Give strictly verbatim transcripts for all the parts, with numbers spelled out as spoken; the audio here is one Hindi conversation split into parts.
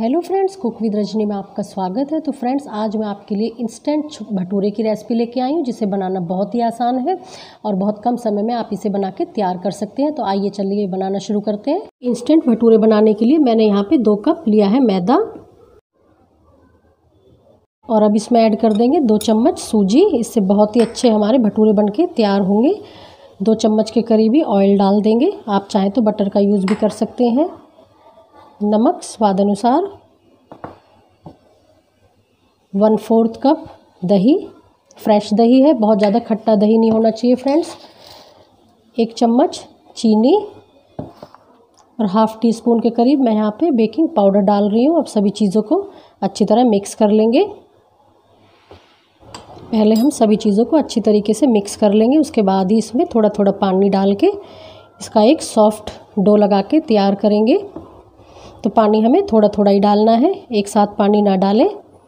Hello friends, cook with Rajni में आपका स्वागत है। तो फ्रेंड्स, आज मैं आपके लिए इंस्टेंट भटूरे की रेसिपी लेके आई हूँ, जिसे बनाना बहुत ही आसान है और बहुत कम समय में आप इसे बना के तैयार कर सकते हैं। तो आइए चलिए बनाना शुरू करते हैं। इंस्टेंट भटूरे बनाने के लिए मैंने यहाँ पे दो कप लिया है मैदा और अब इसमें ऐड कर देंगे दो चम्मच सूजी। इससे बहुत ही अच्छे हमारे भटूरे बन के तैयार होंगे। दो चम्मच के करीब ही ऑयल डाल देंगे, आप चाहें तो बटर का यूज़ भी कर सकते हैं। नमक स्वाद अनुसार, वन फोर्थ कप दही, फ्रेश दही है, बहुत ज़्यादा खट्टा दही नहीं होना चाहिए फ्रेंड्स। एक चम्मच चीनी और हाफ़ टी स्पून के करीब मैं यहाँ पे बेकिंग पाउडर डाल रही हूँ। अब सभी चीज़ों को अच्छी तरह मिक्स कर लेंगे। पहले हम सभी चीज़ों को अच्छी तरीके से मिक्स कर लेंगे, उसके बाद ही इसमें थोड़ा थोड़ा पानी डाल के इसका एक सॉफ्ट डो लगा के तैयार करेंगे। तो पानी हमें थोड़ा थोड़ा ही डालना है, एक साथ पानी ना डालें।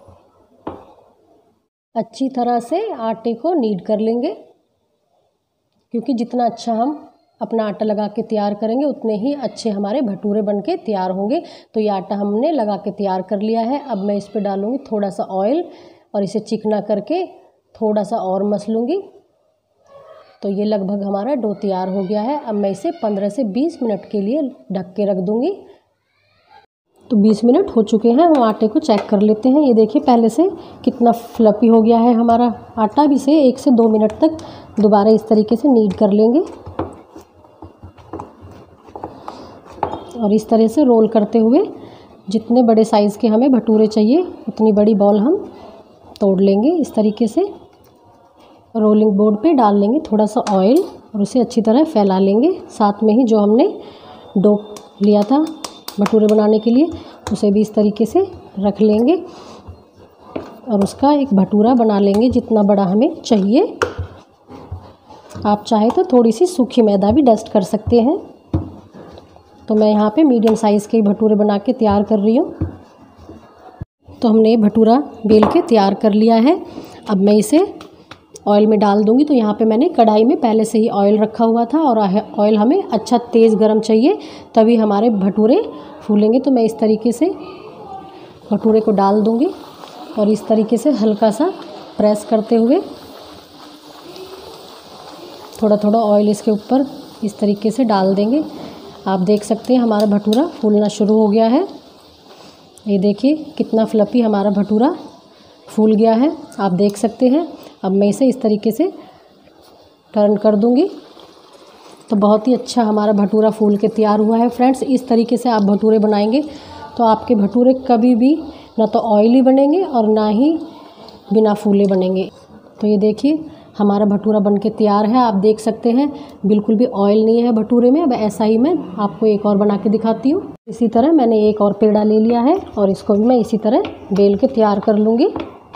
अच्छी तरह से आटे को नीड कर लेंगे, क्योंकि जितना अच्छा हम अपना आटा लगा के तैयार करेंगे उतने ही अच्छे हमारे भटूरे बन के तैयार होंगे। तो ये आटा हमने लगा के तैयार कर लिया है। अब मैं इस पर डालूँगी थोड़ा सा ऑयल और इसे चिकना करके थोड़ा सा और मसलूँगी। तो ये लगभग हमारा डो तैयार हो गया है। अब मैं इसे पंद्रह से बीस मिनट के लिए ढक के रख दूँगी। तो बीस मिनट हो चुके हैं, हम आटे को चेक कर लेते हैं। ये देखिए पहले से कितना फ्लफी हो गया है हमारा आटा। अब इसे एक से दो मिनट तक दोबारा इस तरीके से नीड कर लेंगे और इस तरह से रोल करते हुए जितने बड़े साइज़ के हमें भटूरे चाहिए उतनी बड़ी बॉल हम तोड़ लेंगे। इस तरीके से रोलिंग बोर्ड पे डाल लेंगे थोड़ा सा ऑयल और उसे अच्छी तरह फैला लेंगे। साथ में ही जो हमने डो लिया था भटूरे बनाने के लिए उसे भी इस तरीके से रख लेंगे और उसका एक भटूरा बना लेंगे जितना बड़ा हमें चाहिए। आप चाहे तो थोड़ी सी सूखी मैदा भी डस्ट कर सकते हैं। तो मैं यहाँ पे मीडियम साइज़ के भटूरे बना के तैयार कर रही हूँ। तो हमने भटूरा बेल के तैयार कर लिया है। अब मैं इसे ऑयल में डाल दूंगी। तो यहाँ पे मैंने कढ़ाई में पहले से ही ऑयल रखा हुआ था और ऑयल हमें अच्छा तेज़ गरम चाहिए, तभी हमारे भटूरे फूलेंगे। तो मैं इस तरीके से भटूरे को डाल दूंगी और इस तरीके से हल्का सा प्रेस करते हुए थोड़ा थोड़ा ऑयल इसके ऊपर इस तरीके से डाल देंगे। आप देख सकते हैं हमारा भटूरा फूलना शुरू हो गया है। ये देखिए कितना फ्लफी हमारा भटूरा फूल गया है, आप देख सकते हैं। अब मैं इसे इस तरीके से टर्न कर दूंगी। तो बहुत ही अच्छा हमारा भटूरा फूल के तैयार हुआ है फ्रेंड्स। इस तरीके से आप भटूरे बनाएंगे तो आपके भटूरे कभी भी ना तो ऑयली बनेंगे और ना ही बिना फूले बनेंगे। तो ये देखिए हमारा भटूरा बन के तैयार है, आप देख सकते हैं बिल्कुल भी ऑयल नहीं है भटूरे में। अब ऐसा ही मैं आपको एक और बना के दिखाती हूँ। इसी तरह मैंने एक और पेड़ा ले लिया है और इसको भी मैं इसी तरह बेल के तैयार कर लूँगी।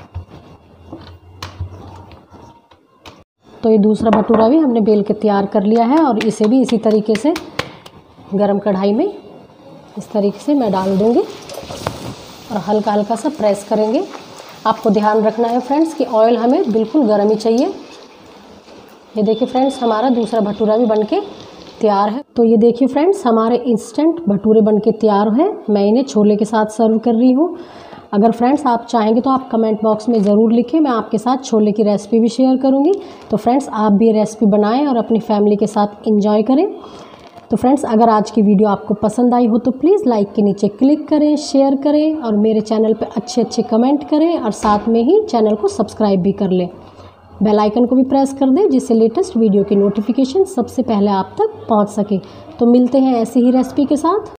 तो ये दूसरा भटूरा भी हमने बेल के तैयार कर लिया है और इसे भी इसी तरीके से गरम कढ़ाई में इस तरीके से मैं डाल दूँगी और हल्का हल्का सा प्रेस करेंगे। आपको ध्यान रखना है फ्रेंड्स कि ऑयल हमें बिल्कुल गर्म ही चाहिए। ये देखिए फ्रेंड्स हमारा दूसरा भटूरा भी बनके तैयार है। तो ये देखिए फ्रेंड्स हमारे इंस्टेंट भटूरे बनके तैयार हैं। मैं इन्हें छोले के साथ सर्व कर रही हूँ। अगर फ्रेंड्स आप चाहेंगे तो आप कमेंट बॉक्स में ज़रूर लिखें, मैं आपके साथ छोले की रेसिपी भी शेयर करूँगी। तो फ्रेंड्स आप भी ये रेसिपी बनाएं और अपनी फैमिली के साथ एंजॉय करें। तो फ्रेंड्स अगर आज की वीडियो आपको पसंद आई हो तो प्लीज़ लाइक के नीचे क्लिक करें, शेयर करें और मेरे चैनल पर अच्छे अच्छे कमेंट करें और साथ में ही चैनल को सब्सक्राइब भी कर लें। बेल आइकन को भी प्रेस कर दें जिससे लेटेस्ट वीडियो की नोटिफिकेशन सबसे पहले आप तक पहुंच सके। तो मिलते हैं ऐसी ही रेसिपी के साथ।